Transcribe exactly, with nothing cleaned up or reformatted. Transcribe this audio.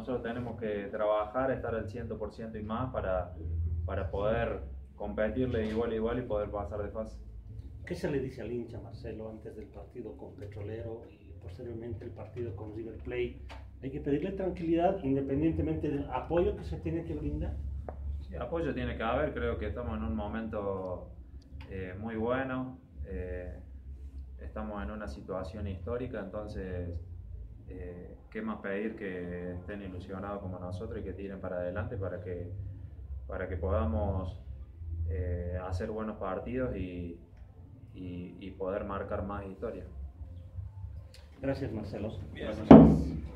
nosotros tenemos que trabajar, estar al cien por ciento y más para, para poder competirle igual a igual y poder pasar de fase. ¿Qué se le dice al hincha, Marcelo, antes del partido con Petrolero y posteriormente el partido con River Plate? ¿Hay que pedirle tranquilidad independientemente del apoyo que se tiene que brindar? Sí, apoyo tiene que haber, creo que estamos en un momento eh, muy bueno, eh, estamos en una situación histórica, entonces eh, qué más pedir que estén ilusionados como nosotros y que tiren para adelante para que, para que podamos eh, hacer buenos partidos y, y, y poder marcar más historia. Gracias, Marcelo. Bien.